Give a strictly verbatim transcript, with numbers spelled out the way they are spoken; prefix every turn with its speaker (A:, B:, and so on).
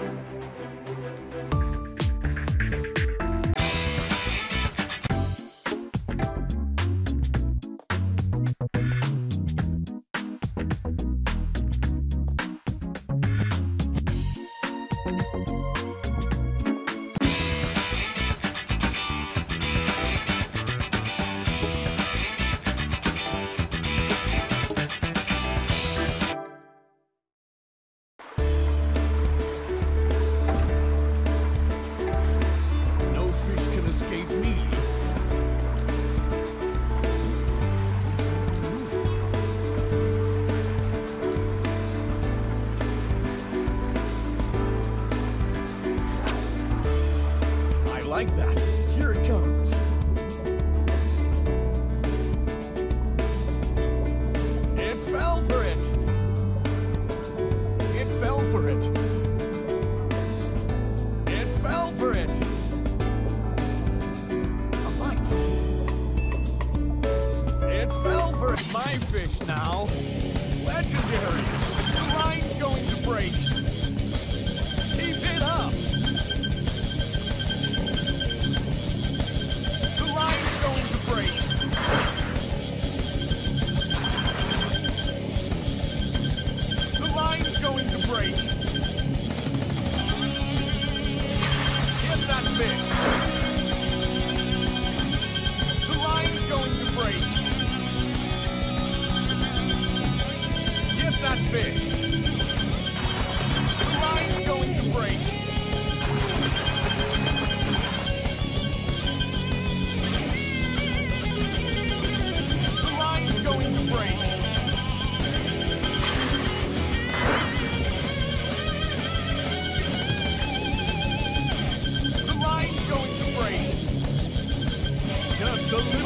A: Like that. Here it comes. It fell for it. It fell for it. It fell for it. A bite. It fell for it. My fish now. Legendary. The line's going to break. Keep it up. Going to break. Get that fish. The line's going to break. Get that fish. The line's going to break. The line's going to break. Just a little.